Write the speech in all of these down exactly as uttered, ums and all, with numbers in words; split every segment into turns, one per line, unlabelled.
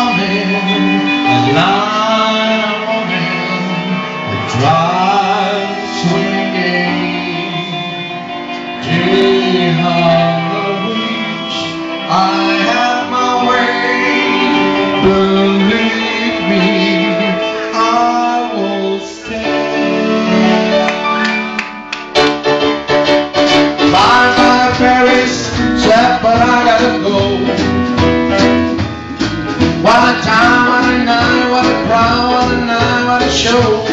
woman, a line woman, a dry swinging. Dear Beach, I have my way. Believe me, I will stay. Bye bye Paris, sad but I gotta go. What a time, what a night, what a crowd, what a night, what a show.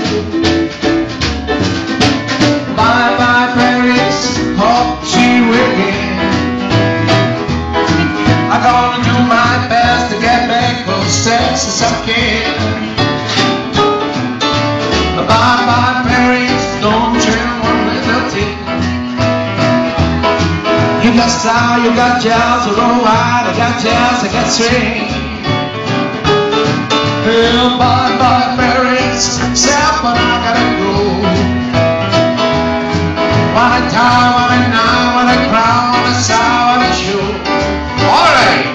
Bye bye Paris, hope see you again. I'm gonna do my best to get back as fast as I can. Bye bye Paris, don't you worry nothing. You got style, you got jazz, roll wide, I got jazz, I got swing. Well, bye bye Paris, sad but I gotta go. What a time, what a night, what a crowd, what a sound, what a show. All right.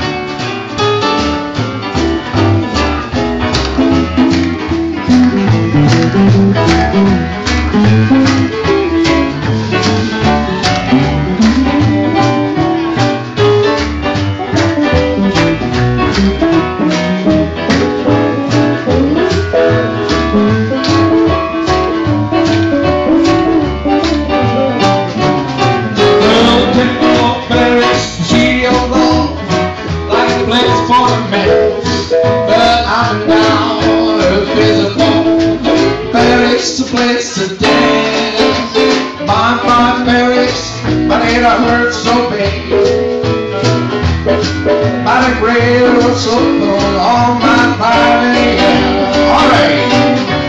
For the man, but I'm down, earth is a bone. Paris the place to dance. Bye bye Paris, my head I hurt so bad. By the grave was so cold, all my body. All right.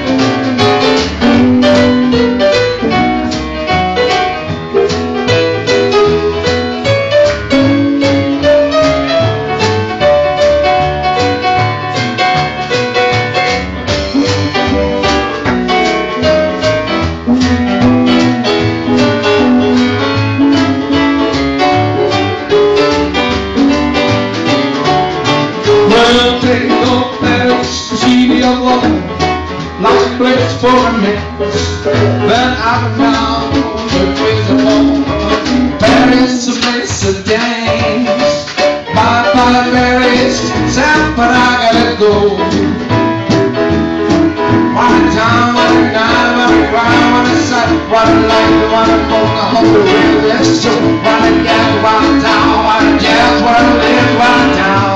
Well, take no Paris to see the young woman, like a place for a man. Then I'm now the crazy woman. Paris a place to dance. Bye bye Paris, sad but I gotta go. What a time, what a night, what a crowd, what a sight, what a light, what a phone, I hope it really is so. What a gas, what a town, what a jazz, what a live, what a town.